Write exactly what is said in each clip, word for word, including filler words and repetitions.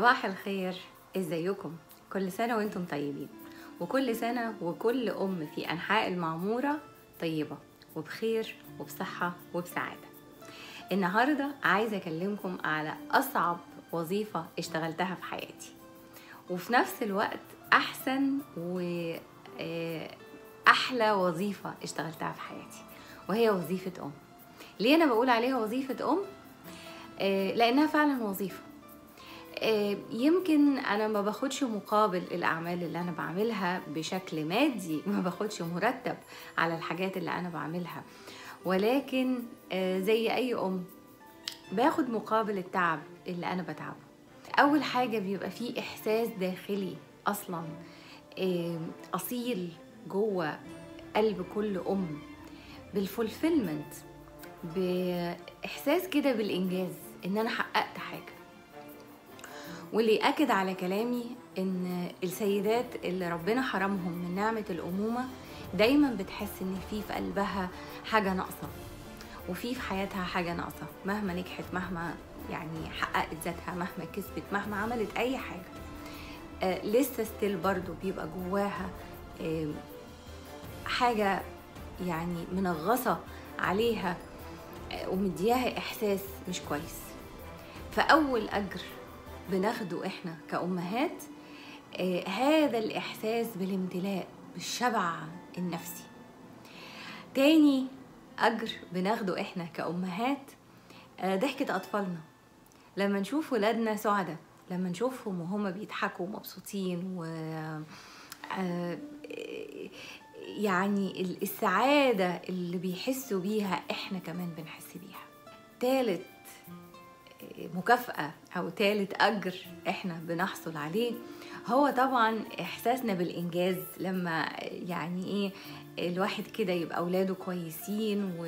صباح الخير، ازيكم؟ كل سنة وانتم طيبين، وكل سنة وكل أم في أنحاء المعمورة طيبة وبخير وبصحة وبسعادة. النهاردة عايزة أكلمكم على أصعب وظيفة اشتغلتها في حياتي، وفي نفس الوقت أحسن وأحلى وظيفة اشتغلتها في حياتي، وهي وظيفة أم. ليه أنا بقول عليها وظيفة أم؟ لأنها فعلا وظيفة. يمكن أنا ما باخدش مقابل الأعمال اللي أنا بعملها بشكل مادي، ما باخدش مرتب على الحاجات اللي أنا بعملها، ولكن زي أي أم باخد مقابل التعب اللي أنا بتعبه. أول حاجة بيبقى فيه إحساس داخلي أصلا أصيل جوه قلب كل أم بالفولفيلمنت، بإحساس كده بالإنجاز، إن أنا حققت حاجة. واللي أكد على كلامي إن السيدات اللي ربنا حرمهم من نعمة الأمومة دايما بتحس إن في في قلبها حاجة ناقصة، وفي في حياتها حاجة ناقصة، مهما نجحت، مهما يعني حققت ذاتها، مهما كسبت، مهما عملت أي حاجة، آه لسه ستيل برضو بيبقى جواها آه حاجة يعني منغصة عليها آه ومدياها إحساس مش كويس. فأول أجر بناخده إحنا كأمهات آه هذا الإحساس بالامتلاء، بالشبع النفسي. تاني أجر بناخده إحنا كأمهات آه ضحكة أطفالنا، لما نشوف ولادنا سعداء، لما نشوفهم وهم بيضحكوا مبسوطين، و آه يعني السعادة اللي بيحسوا بيها إحنا كمان بنحس بيها. تالت مكافأة أو تالت أجر إحنا بنحصل عليه هو طبعا إحساسنا بالإنجاز، لما يعني إيه الواحد كده يبقى أولاده كويسين و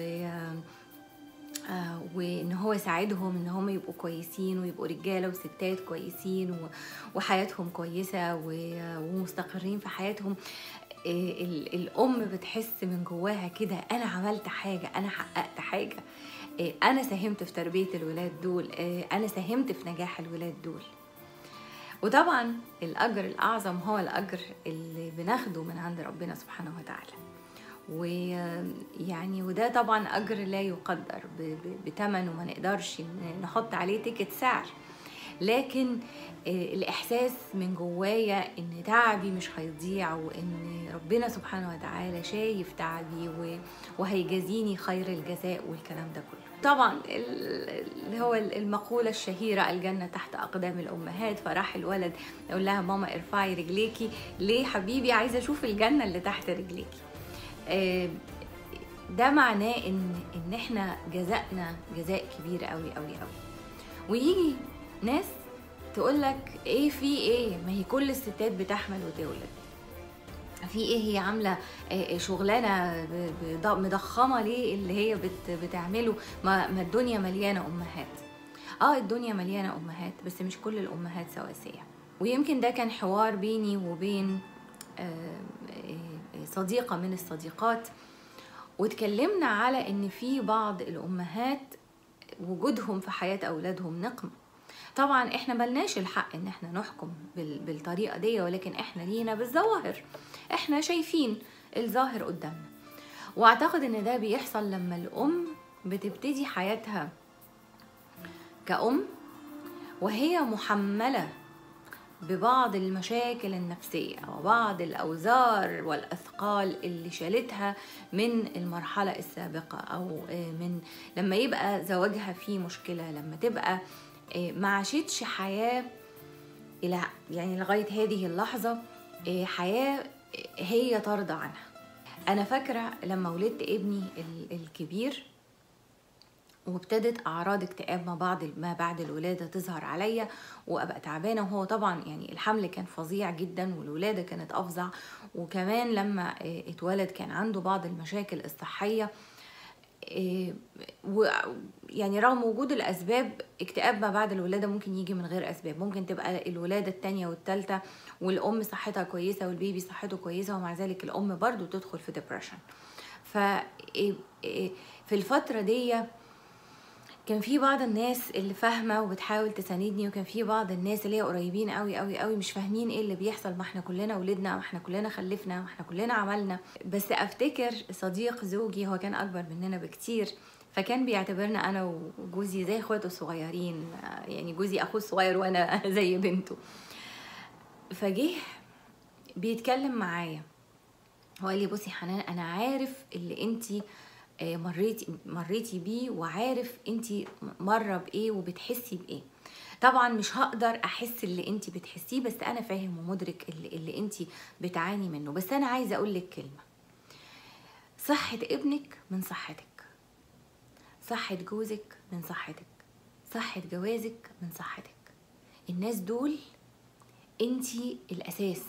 آه وإن هو يساعدهم إن هم يبقوا كويسين ويبقوا رجالة وستات كويسين وحياتهم كويسة ومستقرين في حياتهم. الأم بتحس من جواها كده أنا عملت حاجة، أنا حققت حاجة، أنا ساهمت في تربية الولاد دول، أنا ساهمت في نجاح الولاد دول. وطبعا الأجر الأعظم هو الأجر اللي بناخده من عند ربنا سبحانه وتعالى، ويعني وده طبعا أجر لا يقدر بثمن، وما نقدرش نحط عليه تيكت سعر، لكن الإحساس من جوايا إن تعبي مش هيضيع، وإن ربنا سبحانه وتعالى شايف تعبي وهيجازيني خير الجزاء والكلام ده كله. طبعا اللي هو المقولة الشهيرة الجنة تحت أقدام الأمهات، فراح الولد يقول لها ماما ارفعي رجليكي. ليه حبيبي؟ عايزة أشوف الجنة اللي تحت رجليكي. ده معناه إن إن إحنا جزائنا جزاء كبير قوي قوي قوي. ويجي ناس تقولك ايه في ايه، ما هي كل الستات بتحمل وتولد، في ايه هي عامله شغلانه مضخمه ليه اللي هي بتعمله؟ ما, ما الدنيا مليانه امهات. اه الدنيا مليانه امهات، بس مش كل الامهات سواسيه. ويمكن ده كان حوار بيني وبين صديقه من الصديقات، واتكلمنا على ان في بعض الامهات وجودهم في حياه اولادهم نقمه. طبعا احنا ملناش الحق ان احنا نحكم بالطريقة دي، ولكن احنا لينا بالظواهر، احنا شايفين الظاهر قدامنا. واعتقد ان ده بيحصل لما الام بتبتدي حياتها كأم وهي محملة ببعض المشاكل النفسية وبعض الأوزار والأثقال اللي شالتها من المرحلة السابقة، أو من لما يبقى زواجها فيه مشكلة، لما تبقى ما عاشتش حياة إلى يعني لغاية هذه اللحظة حياة هي ترضى عنها. أنا فاكرة لما ولدت ابني الكبير وابتدت أعراض اكتئاب ما بعد ما بعد الولادة تظهر عليا، وأبقى تعبانة، وهو طبعا يعني الحمل كان فظيع جدا والولادة كانت أفظع، وكمان لما اتولد كان عنده بعض المشاكل الصحية. ويعني رغم وجود الأسباب، اكتئاب ما بعد الولادة ممكن يجي من غير أسباب، ممكن تبقى الولادة التانية والتالتة والأم صحتها كويسة والبيبي صحته كويسة، ومع ذلك الأم برضو تدخل في ديبريشن. ففي الفترة دي كان في بعض الناس اللي فاهمه وبتحاول تساندني، وكان في بعض الناس اللي هي قريبين قوي قوي قوي مش فاهمين ايه اللي بيحصل. ما احنا كلنا ولدنا، ما احنا كلنا خلفنا، ما احنا كلنا عملنا. بس افتكر صديق زوجي، هو كان اكبر مننا بكتير، فكان بيعتبرنا انا وجوزي زي اخواته الصغيرين، يعني جوزي اخوه الصغير وانا زي بنته. فجه بيتكلم معايا، هو قال لي بصي حنان، انا عارف اللي انتي مريتي مريتي بيه، وعارف انتي مره بايه وبتحسي بايه. طبعا مش هقدر احس اللي انتي بتحسيه، بس انا فاهم ومدرك اللي, اللي انتي بتعاني منه. بس انا عايزه اقول لك كلمه: صحه ابنك من صحتك، صحه جوزك من صحتك، صحه جوازك من صحتك. الناس دول انتي الاساس،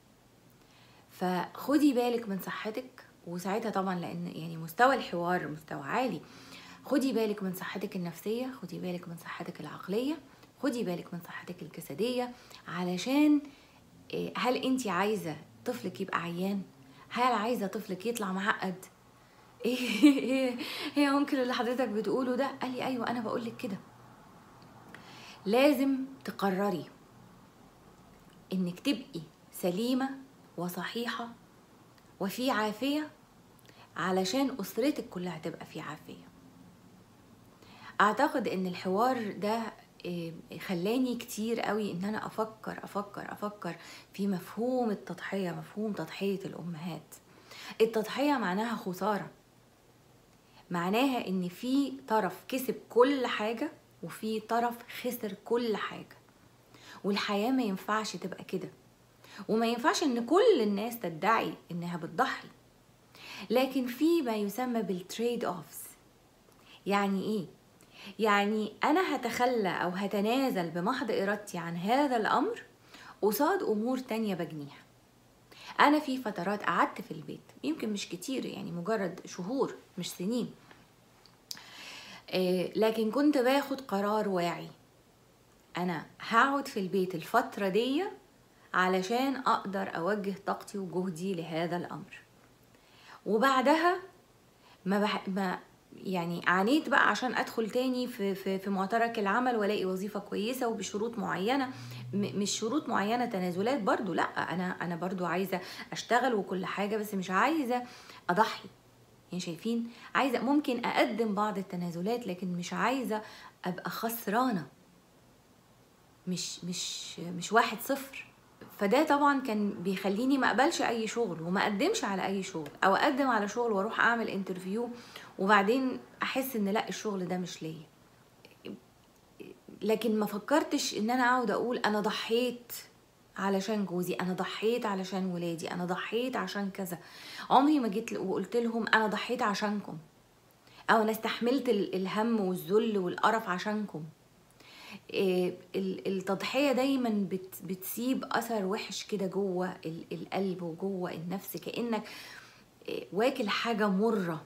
فخدي بالك من صحتك. وساعتها طبعا لان يعني مستوى الحوار مستوى عالي، خدي بالك من صحتك النفسية، خدي بالك من صحتك العقلية، خدي بالك من صحتك الجسدية. علشان هل انت عايزة طفلك يبقى عيان؟ هل عايزة طفلك يطلع معقد؟ ايه ايه ايه يا انكل اللي حضرتك بتقوله ده؟ قال لي ايوه انا بقولك كده. لازم تقرري انك تبقي سليمة وصحيحة وفي عافية، علشان أسرتك كلها تبقى في عافية. أعتقد إن الحوار ده خلاني كتير قوي إن أنا أفكر أفكر أفكر في مفهوم التضحية، مفهوم تضحية الأمهات. التضحية معناها خسارة، معناها إن في طرف كسب كل حاجة وفي طرف خسر كل حاجة. والحياة ما ينفعش تبقى كده، وما ينفعش إن كل الناس تدعي إنها بتضحي. لكن في ما يسمى بالتريد اوفز. يعني ايه؟ يعني انا هتخلى او هتنازل بمحض ارادتي عن هذا الامر قصاد امور تانية بجنيها. انا في فترات قعدت في البيت، يمكن مش كتير، يعني مجرد شهور مش سنين، إيه، لكن كنت باخد قرار واعي: انا هقعد في البيت الفترة دي علشان اقدر اوجه طاقتي وجهدي لهذا الامر. وبعدها ما, بح... ما يعني عانيت بقى عشان ادخل تاني في في في معترك العمل والاقي وظيفه كويسه وبشروط معينه، م... مش شروط معينه تنازلات برضو، لا انا انا برضو عايزه اشتغل وكل حاجه، بس مش عايزه اضحي. يعني شايفين، عايزه ممكن اقدم بعض التنازلات، لكن مش عايزه ابقى خسرانه، مش مش مش واحد صفر. فده طبعا كان بيخليني ما اقبلش اي شغل وما اقدمش على اي شغل، او اقدم على شغل واروح اعمل انترفيو وبعدين احس ان لا الشغل ده مش ليا. لكن ما فكرتش ان انا اقعد اقول انا ضحيت علشان جوزي، انا ضحيت علشان ولادي، انا ضحيت عشان كذا. عمري ما جيت وقلت لهم انا ضحيت عشانكم، او انا استحملت الهم والذل والقرف عشانكم. التضحية دايما بتسيب أثر وحش كده جوه القلب وجوه النفس، كأنك واكل حاجة مرة،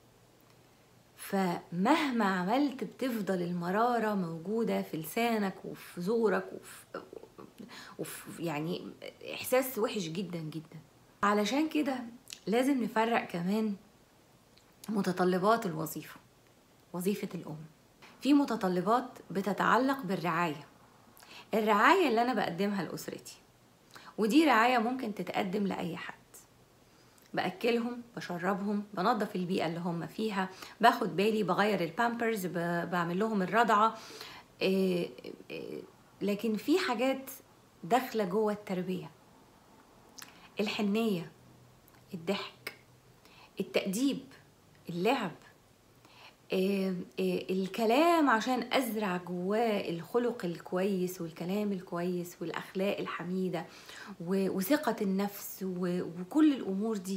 فمهما عملت بتفضل المرارة موجودة في لسانك وفي زورك وفي, وفي يعني إحساس وحش جدا جدا. علشان كده لازم نفرق كمان متطلبات الوظيفة، وظيفة الأم. في متطلبات بتتعلق بالرعاية، الرعاية اللي أنا بقدمها لأسرتي، ودي رعاية ممكن تتقدم لأي حد. بأكلهم، بشربهم، بنظف البيئة اللي هم فيها، باخد بالي، بغير البامبرز، بعمل لهم الرضعة. لكن في حاجات داخلة جوه التربية: الحنية، الضحك، التأديب، اللعب، الكلام عشان أزرع جواه الخلق الكويس والكلام الكويس والأخلاق الحميدة وثقة النفس وكل الأمور دي.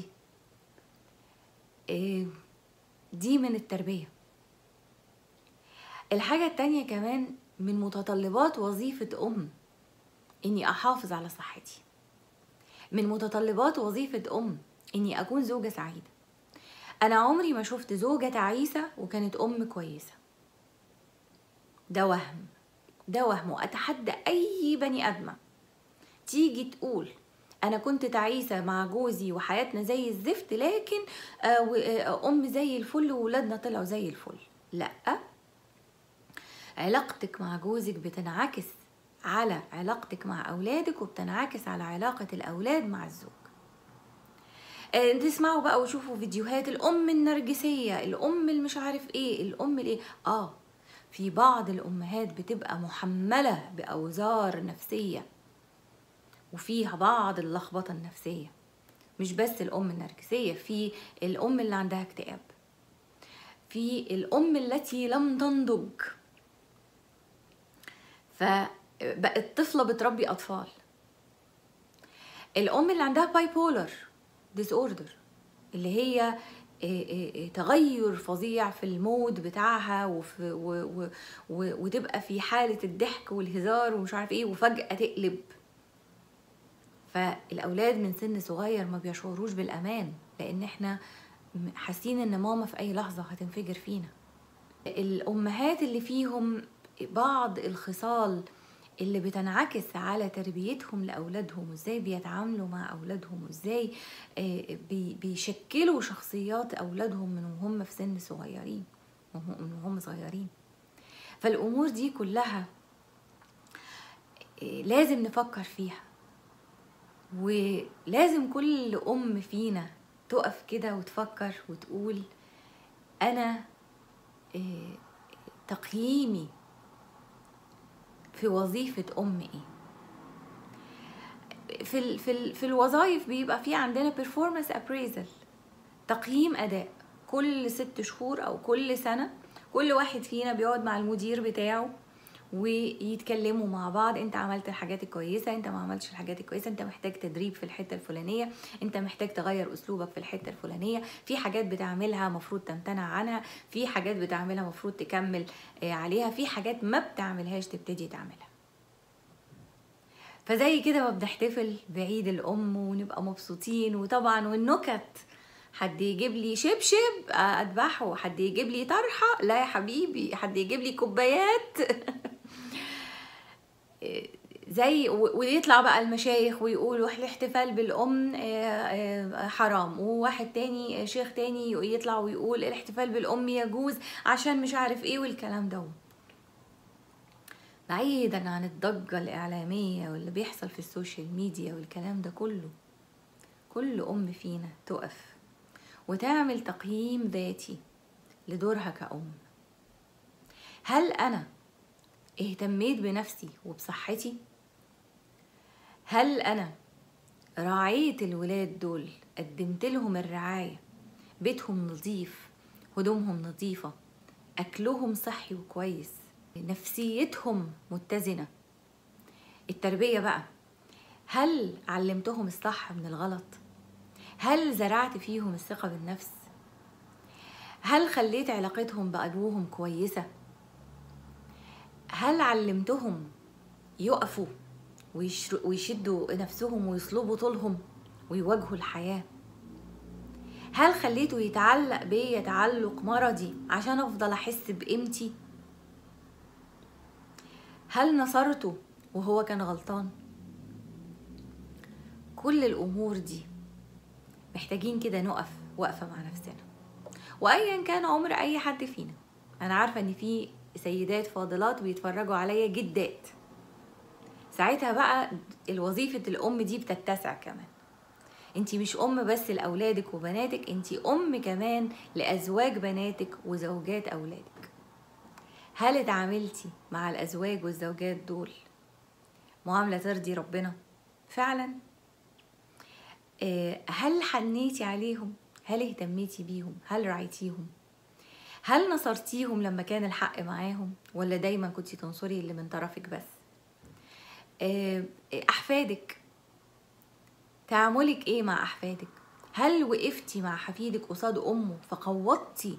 دي من التربية. الحاجة التانية كمان من متطلبات وظيفة أم إني أحافظ على صحتي. من متطلبات وظيفة أم إني أكون زوجة سعيدة. أنا عمري ما شفت زوجة تعيسة وكانت أم كويسة. ده وهم، ده وهم. وأتحدى أي بني أدمة تيجي تقول أنا كنت تعيسة مع جوزي وحياتنا زي الزفت، لكن أم زي الفل وولادنا طلعوا زي الفل. لأ، علاقتك مع جوزك بتنعكس على علاقتك مع أولادك، وبتنعكس على علاقة الأولاد مع الزوج. تسمعوا بقى وشوفوا فيديوهات الأم النرجسية، الأم المش عارف ايه، الأم الايه. اه في بعض الأمهات بتبقى محملة بأوزار نفسية وفيها بعض اللخبطة النفسية. مش بس الأم النرجسية، في الأم اللي عندها اكتئاب، في الأم التي لم تنضج، فبقت طفلة بتربي أطفال، الأم اللي عندها باي بولر ديس اوردر، اللي هي تغير فظيع في المود بتاعها وفي و و و وتبقى في حالة الضحك والهزار ومش عارف ايه، وفجأة تقلب. فالأولاد من سن صغير ما بيشعروش بالأمان، لأن احنا حاسين ان ماما في أي لحظة هتنفجر فينا. الأمهات اللي فيهم بعض الخصال اللي بتنعكس على تربيتهم لأولادهم، وازاي بيتعاملوا مع أولادهم، وازاي بيشكلوا شخصيات أولادهم من وهم في سن صغيرين، من وهم صغيرين. فالأمور دي كلها لازم نفكر فيها، ولازم كل أم فينا تقف كده وتفكر وتقول أنا تقييمي في وظيفة أم إيه. في ال في ال في الوظائف بيبقى في عندنا performance appraisal، تقييم أداء كل ست شهور أو كل سنة. كل واحد فينا بيقعد مع المدير بتاعه ويتكلموا مع بعض، انت عملت الحاجات الكويسة، انت ما عملتش الحاجات الكويسة، انت محتاج تدريب في الحتة الفلانية، انت محتاج تغير اسلوبك في الحتة الفلانية، في حاجات بتعملها مفروض تمتنع عنها، في حاجات بتعملها مفروض تكمل عليها، في حاجات ما بتعملهاش تبتدي تعملها. فزي كده ما بنحتفل بعيد الأم ونبقى مبسوطين، وطبعا والنكت، حد يجيب لي شبشب اذبحه، حد يجيب لي طرحه، لا يا حبيبي، حد يجيب لي كوبايات زي ويطلع بقى المشايخ ويقولوا الاحتفال بالأم حرام، وواحد تاني شيخ تاني يطلع ويقول الاحتفال بالأم يجوز عشان مش عارف ايه والكلام ده. بعيدا عن الضجة الإعلامية واللي بيحصل في السوشيال ميديا والكلام ده كله، كل أم فينا تقف وتعمل تقييم ذاتي لدورها كأم. هل أنا اهتميت بنفسي وبصحتي؟ هل أنا راعيت الولاد دول، قدمت لهم الرعاية، بيتهم نظيف، هدومهم نظيفة، أكلهم صحي وكويس، نفسيتهم متزنة؟ التربية بقى، هل علمتهم الصح من الغلط؟ هل زرعت فيهم الثقة بالنفس؟ هل خليت علاقتهم بأبوهم كويسة؟ هل علمتهم يقفوا ويشدوا نفسهم ويصلبوا طولهم ويواجهوا الحياة؟ هل خليته يتعلق بيا تعلق مرضي عشان أفضل أحس بقيمتي؟ هل نصرته وهو كان غلطان؟ كل الأمور دي محتاجين كده نقف وقفة مع نفسنا، وأيا كان عمر أي حد فينا. أنا عارفة إن في سيدات فاضلات بيتفرجوا عليا جدات، ساعتها بقى الوظيفة الأم دي بتتسع كمان. انتي مش أم بس لأولادك وبناتك، انتي أم كمان لأزواج بناتك وزوجات أولادك. هل اتعاملتي مع الأزواج والزوجات دول معاملة ترضي ربنا فعلا؟ هل حنيتي عليهم؟ هل اهتميتي بيهم؟ هل رعيتيهم؟ هل نصرتيهم لما كان الحق معاهم، ولا دايما كنتي تنصري اللي من طرفك بس؟ أحفادك، تعاملك ايه مع أحفادك؟ هل وقفتي مع حفيدك قصاد أمه فقوضتي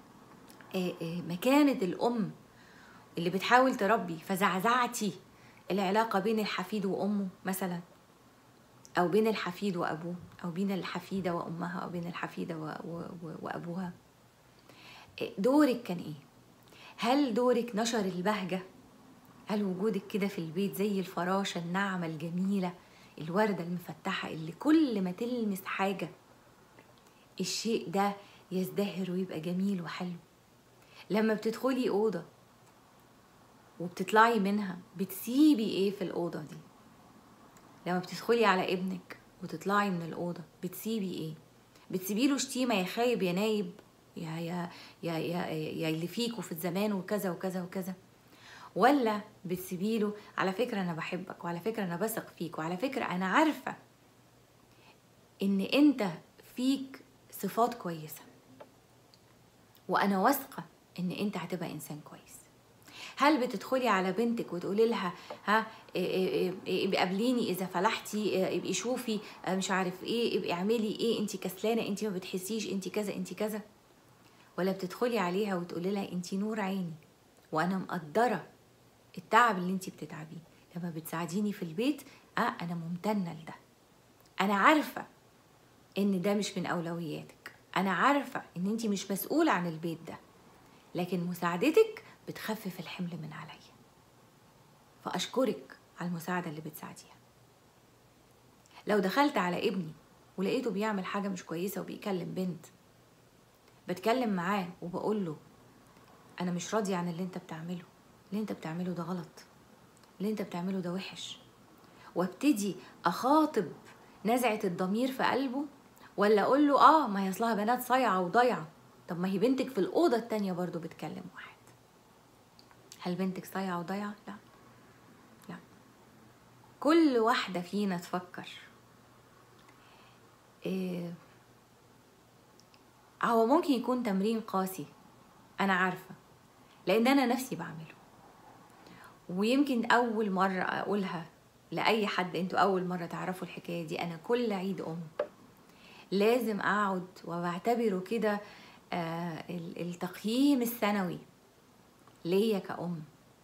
مكانة الأم اللي بتحاول تربي، فزعزعتي العلاقة بين الحفيد وأمه مثلا، أو بين الحفيد وأبوه، أو بين الحفيدة وأمها، أو بين الحفيدة وأبوها؟ دورك كان إيه؟ هل دورك نشر البهجة؟ هل وجودك كده في البيت زي الفراشة الناعمة الجميلة، الوردة المفتحة اللي كل ما تلمس حاجة الشيء ده يزدهر ويبقى جميل وحلو؟ لما بتدخلي أوضة وبتطلعي منها بتسيبي ايه في الأوضة دي؟ لما بتدخلي على ابنك وتطلعي من الأوضة بتسيبي ايه؟ بتسيبي له شتيمة يا خايب يا نايب يا يا يا يا, يا اللي فيك وفي الزمان وكذا وكذا وكذا، ولا بتسيبي له على فكرة أنا بحبك، وعلى فكرة أنا بثق فيك، وعلى فكرة أنا عارفة إن أنت فيك صفات كويسة، وأنا واثقة إن أنت هتبقى إنسان كويس. هل بتدخلي على بنتك وتقولي لها ها ابقي قابليني اذا فلحتي، ابقي شوفي مش عارف ايه، ابقي اعملي ايه، انت كسلانه، انت ما بتحسيش، انت كذا انت كذا؟ ولا بتدخلي عليها وتقولي لها انت نور عيني وانا مقدره التعب اللي انت بتتعبيه، لما بتساعديني في البيت اه انا ممتنه لده، انا عارفه ان ده مش من اولوياتك، انا عارفه ان انت مش مسؤوله عن البيت ده، لكن مساعدتك بتخفف الحمل من عليا، فأشكرك على المساعدة اللي بتساعديها. لو دخلت على ابني ولقيته بيعمل حاجة مش كويسة وبيكلم بنت، بتكلم معاه وبقول له أنا مش راضية عن اللي أنت بتعمله، اللي أنت بتعمله ده غلط، اللي أنت بتعمله ده وحش، وابتدي أخاطب نزعة الضمير في قلبه، ولا أقول له آه ما هي أصلها بنات صايعة وضايعة؟ طب ما هي بنتك في الأوضة التانية برضو بتكلم واحد. هل بنتك صايعة وضايعة؟ لا لا. كل واحدة فينا تفكر إيه، هو ممكن يكون تمرين قاسي أنا عارفة لأن أنا نفسي بعمله، ويمكن أول مرة أقولها لأي حد، أنتوا أول مرة تعرفوا الحكاية دي. أنا كل عيد أم لازم أقعد وبعتبره كده آه التقييم السنوي ليا كأم.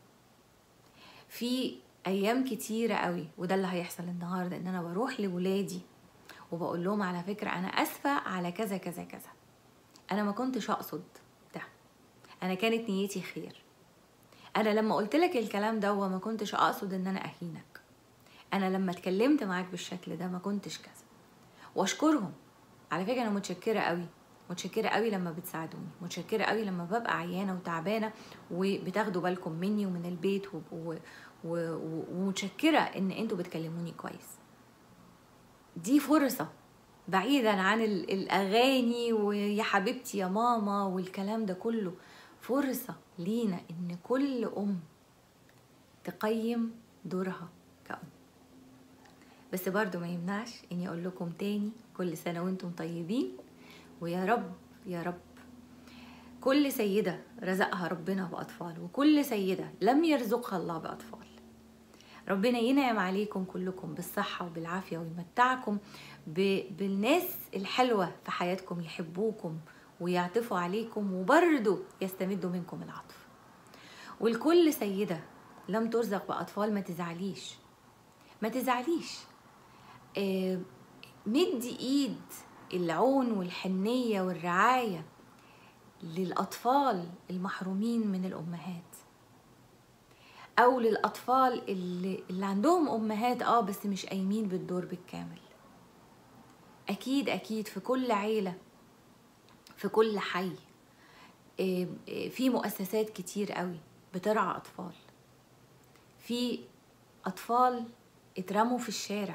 في أيام كتيرة قوي، وده اللي هيحصل النهاردة، إن أنا بروح لولادي وبقول لهم على فكرة أنا أسفة على كذا كذا كذا، أنا ما كنتش أقصد ده، أنا كانت نيتي خير، أنا لما قلت لك الكلام ده وما كنتش أقصد إن أنا أهينك، أنا لما اتكلمت معاك بالشكل ده ما كنتش كذا. وأشكرهم على فكرة، أنا متشكرة قوي، متشكرة قوي لما بتساعدوني، متشكرة قوي لما ببقى عيانة وتعبانة وبتاخدوا بالكم مني ومن البيت، ومتشكرة إن أنتوا بتكلموني كويس. دي فرصة بعيدا عن الأغاني ويا حبيبتي يا ماما والكلام ده كله، فرصة لينا إن كل أم تقيم دورها كأم. بس برضو ما يمنعش إني أقول لكم تاني كل سنة وانتم طيبين، ويا رب يا رب كل سيدة رزقها ربنا بأطفال، وكل سيدة لم يرزقها الله بأطفال، ربنا ينعم عليكم كلكم بالصحة وبالعافية، ويمتعكم بالناس الحلوة في حياتكم يحبوكم ويعطفوا عليكم وبرضو يستمدوا منكم العطف. والكل سيدة لم ترزق بأطفال ما تزعليش، ما تزعليش، آه مدي ايد العون والحنية والرعاية للأطفال المحرومين من الأمهات، أو للأطفال اللي, اللي عندهم أمهات آه بس مش قايمين بالدور بالكامل. أكيد أكيد في كل عيلة، في كل حي، في مؤسسات كتير قوي بترعى أطفال، في أطفال اترموا في الشارع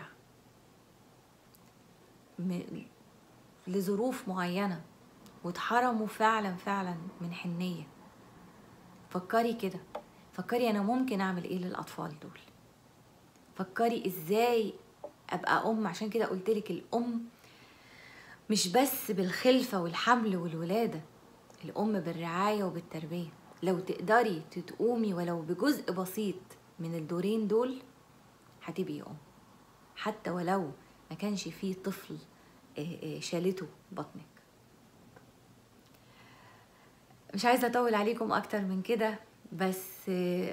لظروف معينة واتحرموا فعلا فعلا من حنية. فكري كده، فكري أنا ممكن أعمل إيه للأطفال دول، فكري إزاي أبقى أم. عشان كده قلتلك الأم مش بس بالخلفة والحمل والولادة، الأم بالرعاية وبالتربية. لو تقدري تقومي ولو بجزء بسيط من الدورين دول هتبقي أم، حتى ولو ما كانش فيه طفل شالته بطنك. مش عايزة أطول عليكم أكتر من كده، بس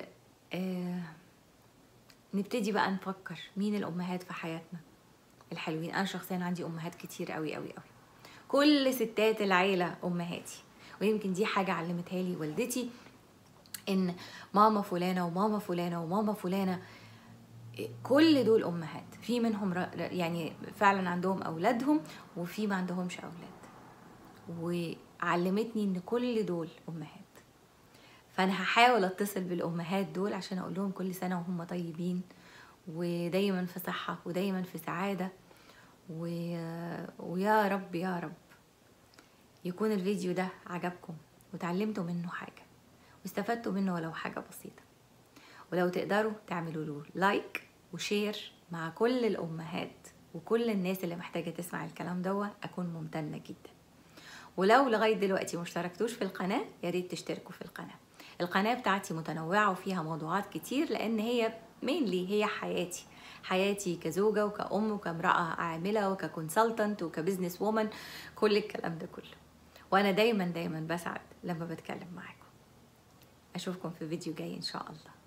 نبتدي بقى نفكر مين الأمهات في حياتنا الحلوين. أنا شخصيا عندي أمهات كتير قوي قوي قوي، كل ستات العيلة أمهاتي، ويمكن دي حاجة علمتها لي والدتي، إن ماما فلانة وماما فلانة وماما فلانة كل دول أمهات، في منهم يعني فعلا عندهم أولادهم وفي ما عندهمش أولاد، وعلمتني إن كل دول أمهات. فانا هحاول اتصل بالامهات دول عشان اقول لهم كل سنه وهم طيبين، ودايما في صحه ودايما في سعاده. و... ويا رب يا رب يكون الفيديو ده عجبكم وتعلمتوا منه حاجه واستفدتوا منه ولو حاجه بسيطه. ولو تقدروا تعملوا له لايك وشير مع كل الامهات وكل الناس اللي محتاجه تسمع الكلام ده، اكون ممتنه جدا. ولو لغايه دلوقتي ما اشتركتوش في القناه، يا ريت تشتركوا في القناه. القناه بتاعتي متنوعه وفيها موضوعات كتير، لان هي مينلي هي حياتي حياتي كزوجه وكأم وكامرأة عامله وككونسلتنت وكبزنس وومن، كل الكلام ده كله. وانا دايما دايما بسعد لما بتكلم معاكم. اشوفكم في فيديو جاي ان شاء الله.